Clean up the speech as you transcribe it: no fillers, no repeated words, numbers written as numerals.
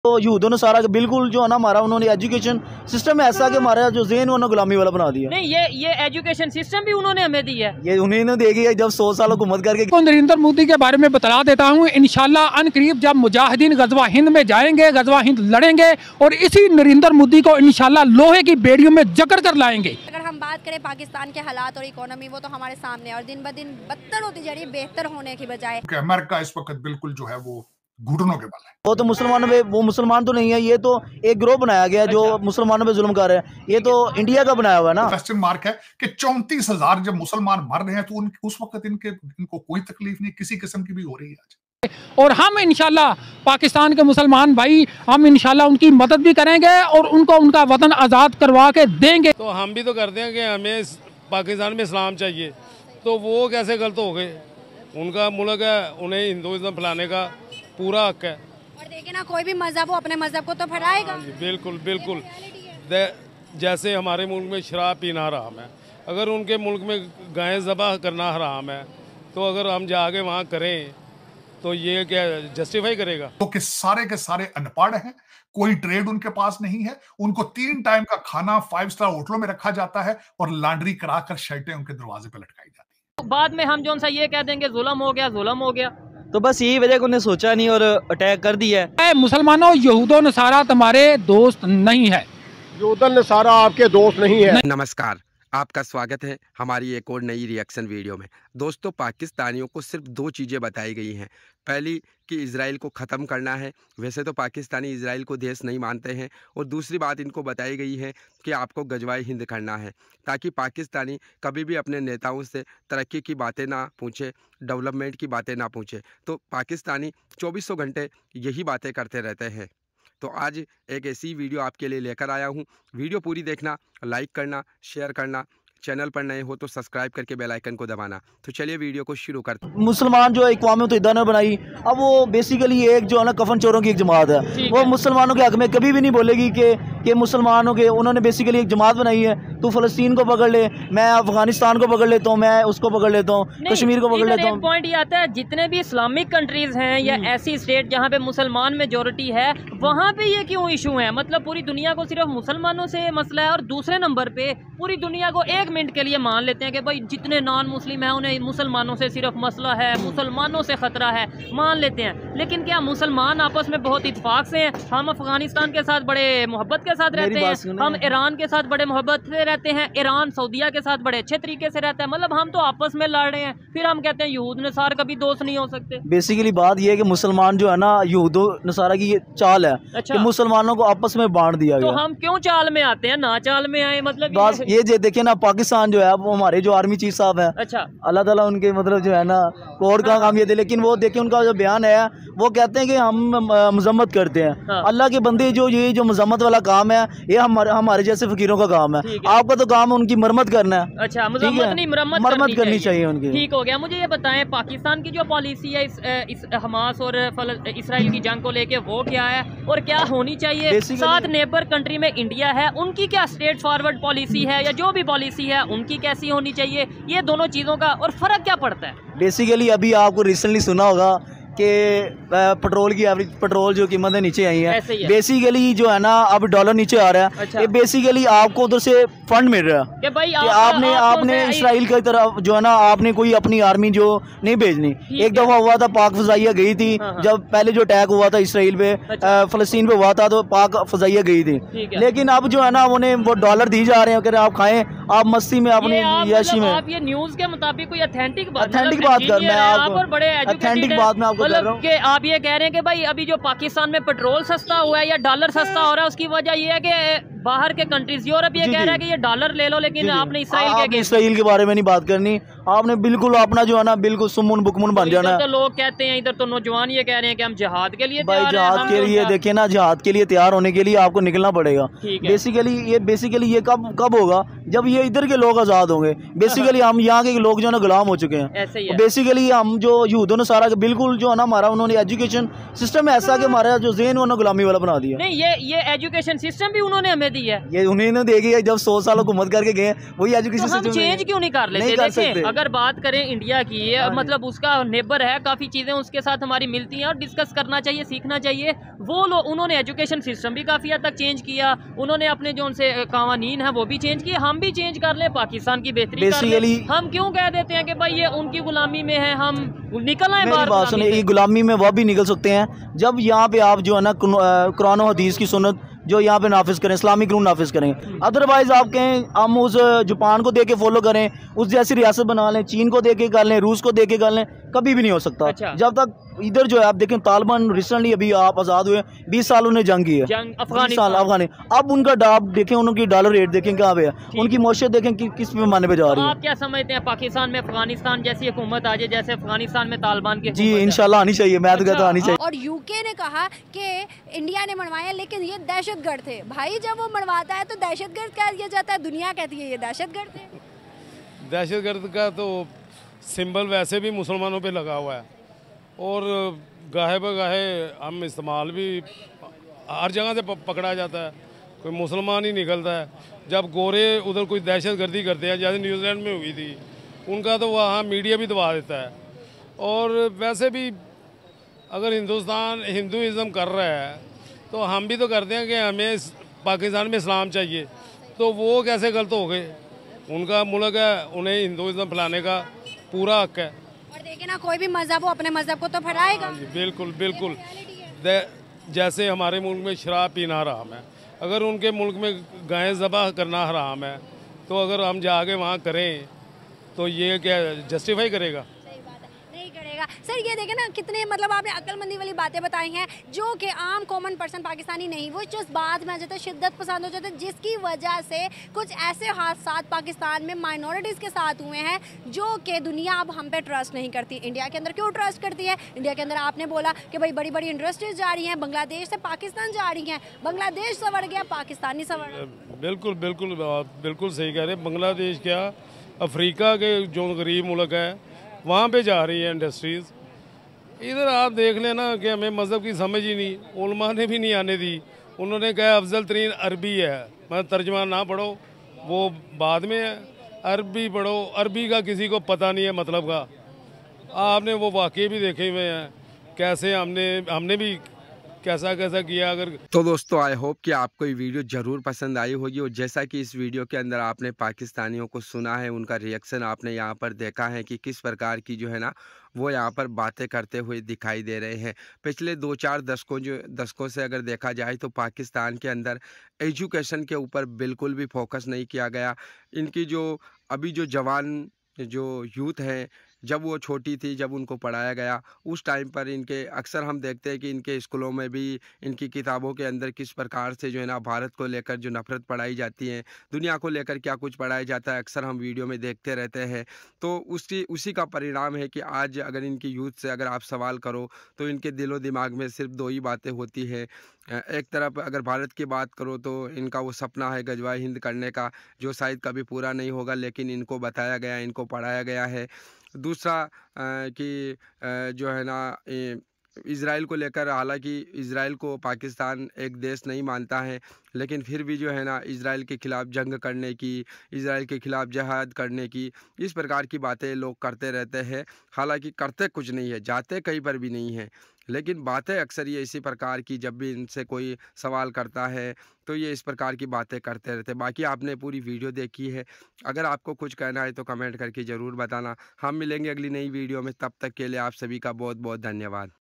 तो यूदों ने सारा बिल्कुल जो है ना हमारा उन्होंने एजुकेशन सिस्टम ऐसा कि हमारा जो ज़हन उन्होंने गुलामी वाला बना दिया। नहीं, ये एजुकेशन सिस्टम भी उन्होंने हमें दी है, ये उन्होंने देगी जब 100 साल हुकूमत करके। तो नरेंद्र मोदी के बारे में बता देता हूँ, इंशाल्लाह अनकरीब जब मुजाहिदीन गजवा हिंद में जाएंगे, गजवा हिंद लड़ेंगे और इसी नरेंद्र मोदी को इंशाल्लाह लोहे की बेड़ियों में जकड़ कर लाएंगे। अगर हम बात करें पाकिस्तान के हालात और इकोनॉमी, वो तो हमारे सामने है और दिन ब दिन बदतर होती जा रही है, बेहतर होने की बजाय। अमेरिका इस वक्त बिल्कुल जो है वो घुटनों के बल है। वो तो मुसलमानों पे, वो मुसलमान तो नहीं है, ये तो एक ग्रोह बनाया गया जो मुसलमानों पे जुल्म कर रहे हैं। ये तो इंडिया का बनाया हुआ है ना। क्वेश्चन मार्क है कि 34,000 जब मुसलमान मर रहे हैं तो उस वक्त इनको कोई तकलीफ नहीं किसी किस्म की भी हो रही है आज। और हम इंशाल्लाह पाकिस्तान के मुसलमान भाई, हम इंशाल्लाह उनकी मदद भी करेंगे और उनको उनका वतन आज़ाद करवा के देंगे। तो हम भी तो करते हैं कि हमें पाकिस्तान में इस्लाम चाहिए, तो वो कैसे गलत हो गए? उनका मुल्क है, उन्हें हिंदुइज्म फैलाने का पूरा हक है। और देखिए ना, कोई भी मजहब हो अपने मजहब को तो फैलाएगा। बिल्कुल बिल्कुल। जैसे हमारे मुल्क में शराब पीना हराम है, अगर उनके मुल्क में गाय ज़बह करना हराम है, तो अगर हम जाके वहाँ करें तो ये क्या जस्टिफाई करेगा? तो कि सारे के सारे अनपढ़ हैं, कोई ट्रेड उनके पास नहीं है, उनको 3 टाइम का खाना 5 स्टार होटलों में रखा जाता है और लॉन्ड्री कराकर शर्टें उनके दरवाजे पर लटकाई जाती है। बाद में हम जो सा ये कह देंगे जुल्म हो गया, जुल्म हो गया। तो बस यही वजह को उन्हें सोचा नहीं और अटैक कर दिया है। मुसलमानों, यहूदो नसारा तुम्हारे दोस्त नहीं है। यहूदो नसारा आपके दोस्त नहीं है। नमस्कार, आपका स्वागत है हमारी एक और नई रिएक्शन वीडियो में। दोस्तों, पाकिस्तानियों को सिर्फ 2 चीज़ें बताई गई हैं। पहली कि इजराइल को ख़त्म करना है, वैसे तो पाकिस्तानी इजराइल को देश नहीं मानते हैं। और दूसरी बात इनको बताई गई है कि आपको गजवाए हिंद करना है, ताकि पाकिस्तानी कभी भी अपने नेताओं से तरक्की की बातें ना पूछे, डेवलपमेंट की बातें ना पूछे। तो पाकिस्तानी 2400 घंटे यही बातें करते रहते हैं। तो आज एक ऐसी वीडियो आपके लिए लेकर आया हूँ। वीडियो पूरी देखना, लाइक करना, शेयर करना, चैनल पर नए हो तो सब्सक्राइब करके बेल आइकन को दबाना। तो चलिए वीडियो को शुरू करते हैं। मुसलमान जो अक़वाम मुत्तहिदा ने बनाई, अब वो बेसिकली एक जो है ना कफन चोरों की एक जमात है। वो मुसलमानों के हक में कभी भी नहीं बोलेगी कि मुसलमानों के, उन्होंने बेसिकली एक जमात बनाई है। तू फ़लस्तीन को पकड़ ले, मैं अफगानिस्तान को पकड़ लेता हूँ, मैं उसको पकड़ लेता हूँ, कश्मीर को पकड़ लेता हूँ। पॉइंट ये आता है, जितने भी इस्लामिक कंट्रीज हैं या ऐसी स्टेट जहाँ पे मुसलमान मेजोरिटी है, वहाँ पे ये क्यों इशू है? मतलब पूरी दुनिया को सिर्फ मुसलमानों से मसला है और दूसरे नंबर पे पूरी दुनिया को 1 मिनट के लिए मान लेते हैं कि भाई जितने नॉन मुस्लिम हैं उन्हें मुसलमानों से सिर्फ मसला है, मुसलमानों से ख़तरा है, मान लेते हैं। लेकिन क्या मुसलमान आपस में बहुत इत्तेफाक से हैं? हम अफगानिस्तान के साथ बड़े मोहब्बत के साथ रहते हैं, हम ईरान के साथ बड़े मोहब्बत से रहते हैं, ईरान सऊदीया के साथ बड़े अच्छे तरीके से रहता है। मतलब हम तो आपस में लड़ रहे हैं, फिर हम कहते हैं यहूद नसारा कभी दोस्त नहीं हो सकते। बेसिकली बात यह है कि मुसलमान जो है ना, यहूदो नसारा की ये चाल है कि मुसलमानों को आपस में बांट दिया गया। तो हम क्यों चाल में आते हैं, ना चाल में आए? मतलब बस ये देखिए ना, पाकिस्तान जो है वो हमारे जो आर्मी चीफ साहब है, अच्छा, अल्लाह ताला उनके मतलब जो है ना और का काम ये थे। लेकिन वो देखिए उनका जो बयान है, वो कहते हैं कि हम मजम्मत करते हैं। अल्लाह के बंदे, जो ये जो मजम्मत वाला काम है, ये हमारे जैसे फकीरों का काम है। आपका तो काम है उनकी मरम्मत करना है। अच्छा, मजम्मत नहीं, मरम्मत करनी चाहिए उनकी। ठीक हो गया। मुझे ये बताएं, पाकिस्तान की जो पॉलिसी है इस हमास और इसराइल की जंग को लेके, वो क्या है और क्या होनी चाहिए? साथ नेबर कंट्री में इंडिया है, उनकी क्या स्ट्रेट फॉरवर्ड पॉलिसी है या जो भी पॉलिसी है उनकी कैसी होनी चाहिए? ये दोनों चीज़ों का और फ़र्क क्या पड़ता है? बेसिकली अभी आपको रिसेंटली सुना होगा कि पेट्रोल की एवरेज, पेट्रोल जो कीमतें नीचे आई हैं, बेसिकली जो है ना अब डॉलर नीचे आ रहा है। ये बेसिकली आपको उधर से फंड मिल रहा है कि भाई आपने इसराइल की तरफ जो है ना, आपने कोई अपनी आर्मी जो नहीं भेजनी। एक दफ़ा हुआ था, पाक फ़ज़ाइया गई थी, जब पहले जो अटैक हुआ था इसराइल पे, फ़लस्तीन पे हुआ था, तो पाक फ़ज़ाइया गई थी। लेकिन अब जो है ना उन्हें वो डॉलर दी जा रहे हैं कि आप खाएं, आप मस्ती में, अपनी याशी में। आप ये न्यूज़ के मुताबिक कोई ऑथेंटिक बात करना है, ऑथेंटिक बात में आपको कि आप ये कह रहे हैं कि भाई अभी जो पाकिस्तान में पेट्रोल सस्ता हुआ है या डॉलर सस्ता हो रहा है, उसकी वजह ये है कि बाहर के कंट्रीज, यूरोप ये कह रहा है कि ये डॉलर ले लो, लेकिन आपने इसराइल के बारे में नहीं बात करनी। आपने बिल्कुल अपना जो है ना बिल्कुल सुमुन बुकमुन बन जाना। तो लोग कहते हैं, इधर तो नौजवान ये कह रहे हैं कि हम जिहाद के लिए भाई, जिहाद के लिए देखिए ना, जिहाद के लिए तैयार होने के लिए आपको निकलना पड़ेगा। बेसिकली ये कब होगा? जब ये इधर के लोग आज़ाद होंगे। बेसिकली हम यहाँ के लोग जो है ना गुलाम हो चुके हैं। बेसिकली हम जो यहूदों ने सारा बिल्कुल जो है ना हमारा उन्होंने एजुकेशन सिस्टम ऐसा कि हमारा जो ज़हन उन्होंने गुलामी वाला बना दिया। नहीं, ये एजुकेशन सिस्टम भी उन्होंने हमें दी है? ये उन्होंने देखी है, जब 100 साल हुकूमत करके गए वही एजुकेशन तो हम चेंज क्यों नहीं कर लेते? देखिए अगर बात करें इंडिया की, मतलब उसका नेबर है, काफ़ी चीज़ें उसके साथ हमारी मिलती हैं और डिस्कस करना चाहिए, सीखना चाहिए। वो लोग उन्होंने एजुकेशन सिस्टम भी काफ़ी हद तक चेंज किया, उन्होंने अपने जो उनसे कानून है वो भी चेंज किए, हम भी चेंज कर लें, पाकिस्तान की बेहतरी कर लें। हम क्यों कह देते हैं कि भाई ये उनकी गुलामी में है, हम निकल आए बाहर? ये गुलामी में वह भी निकल सकते हैं जब यहाँ पे आप जो है ना कुरान और हदीस की सुन्नत जो यहाँ पे नाफिज करें, इस्लामिक रूल नाफिज करें। अदरवाइज आप कहें हम उस जापान को देख के फॉलो करें, उस जैसी रियासत बना लें, चीन को देख के कर लें, रूस को देख के कर लें, कभी भी नहीं हो सकता। अच्छा। जब तक इधर जो है आप देखें, तालिबान रिसेंटली अभी आप आज़ाद हुए 20 साल उन्हें जंग की है, अफगान। अब उनका डाब देखें, उनकी डॉलर रेट देखें कहाँ पे है, उनकी मौशियत देखें कि किस पैमाने पे जा रही है। आप क्या समझते हैं, पाकिस्तान में अफगानिस्तान जैसी हुकूमत आ जाए जैसे अफगानिस्तान में तालिबान की? जी इंशाल्लाह आनी चाहिए, मैं तो कहता हूं आनी चाहिए। और यूके ने कहा कि इंडिया ने मनवाया लेकिन ये दहशतगर्द थे। भाई जब वो मनवाता है तो दहशतगर्द कह दिया जाता है, दुनिया कहती है ये दहशतगर्द थे। दहशतगर्द का तो सिंबल वैसे भी मुसलमानों पे लगा हुआ है और गाहे बगाहे हम इस्तेमाल भी हर जगह से पकड़ा जाता है, कोई मुसलमान ही निकलता है। जब गोरे उधर कोई दहशतगर्दी करते हैं, जैसे न्यूजीलैंड में हुई थी, उनका तो वहाँ मीडिया भी दबा देता है। और वैसे भी अगर हिंदुस्तान हिंदुइज़्म कर रहा है तो हम भी तो करते हैं कि हमें पाकिस्तान में इस्लाम चाहिए, तो वो कैसे गलत हो गए? उनका मुल्क है, उन्हें हिंदुइज़्म फैलाने का पूरा हक है। और देखिए ना, कोई भी मजहब हो अपने मजहब को तो फैलाएगा। बिल्कुल बिल्कुल। जैसे हमारे मुल्क में शराब पीना हराम है, अगर उनके मुल्क में गायें ज़बह करना हराम है, तो अगर हम जाके वहाँ करें तो ये क्या जस्टिफाई करेगा? सर ये देखें ना, कितने मतलब आपने अक्लमंदी वाली बातें बताई हैं जो कि आम कॉमन पर्सन पाकिस्तानी नहीं, वो जस्ट बाद में आ जाता है, शिद्दत पसंद हो जाता है, जिसकी वजह से कुछ ऐसे हादसात पाकिस्तान में माइनॉरिटीज़ के साथ हुए हैं जो कि दुनिया अब हम पे ट्रस्ट नहीं करती। इंडिया के अंदर क्यों ट्रस्ट करती है? इंडिया के अंदर आपने बोला कि भाई बड़ी बड़ी इंडस्ट्रीज जा रही हैं, बांग्लादेश से पाकिस्तान जा रही हैं, बांग्लादेश संवर गया, पाकिस्तानी संवर। बिल्कुल बिल्कुल बिल्कुल सही कह रहे हैं। बांग्लादेश क्या, अफ्रीका के जो गरीब मुल्क है वहाँ पे जा रही है इंडस्ट्रीज़। इधर आप देख लेना कि हमें मज़हब की समझ ही नहीं, उलमा ने भी नहीं आने दी। उन्होंने कहा अफजल तरीन अरबी है, मैं तर्जमा ना पढ़ो, वो बाद में है, अरबी पढ़ो। अरबी का किसी को पता नहीं है मतलब का। आपने वो वाक़े भी देखे हुए हैं, कैसे हमने भी कैसा कैसा किया। अगर तो दोस्तों आई होप कि आपको ये वीडियो ज़रूर पसंद आई होगी, और जैसा कि इस वीडियो के अंदर आपने पाकिस्तानियों को सुना है, उनका रिएक्शन आपने यहाँ पर देखा है कि किस प्रकार की जो है ना वो यहाँ पर बातें करते हुए दिखाई दे रहे हैं। पिछले 2-4 दशकों से अगर देखा जाए तो पाकिस्तान के अंदर एजुकेशन के ऊपर बिल्कुल भी फोकस नहीं किया गया। इनकी जो अभी जो जवान जो यूथ है, जब वो छोटी थी, जब उनको पढ़ाया गया उस टाइम पर इनके अक्सर हम देखते हैं कि इनके स्कूलों में भी इनकी किताबों के अंदर किस प्रकार से जो है ना भारत को लेकर जो नफ़रत पढ़ाई जाती है, दुनिया को लेकर क्या कुछ पढ़ाया जाता है, अक्सर हम वीडियो में देखते रहते हैं। तो उसी का परिणाम है कि आज अगर इनकी यूथ से अगर आप सवाल करो तो इनके दिलो दिमाग में सिर्फ 2 ही बातें होती है। एक तरफ अगर भारत की बात करो तो इनका वो सपना है गजवा हिंद करने का, जो शायद कभी पूरा नहीं होगा, लेकिन इनको बताया गया, इनको पढ़ाया गया है। दूसरा कि जो है ना इज़राइल को लेकर, हालांकि इज़राइल को पाकिस्तान एक देश नहीं मानता है, लेकिन फिर भी जो है ना इज़राइल के ख़िलाफ़ जंग करने की, इज़राइल के ख़िलाफ़ जहाद करने की, इस प्रकार की बातें लोग करते रहते हैं। हालांकि करते कुछ नहीं है, जाते कहीं पर भी नहीं है, लेकिन बातें अक्सर ये इसी प्रकार की, जब भी इनसे कोई सवाल करता है तो ये इस प्रकार की बातें करते रहते हैं। बाकी आपने पूरी वीडियो देखी है, अगर आपको कुछ कहना है तो कमेंट करके ज़रूर बताना। हम मिलेंगे अगली नई वीडियो में, तब तक के लिए आप सभी का बहुत बहुत धन्यवाद।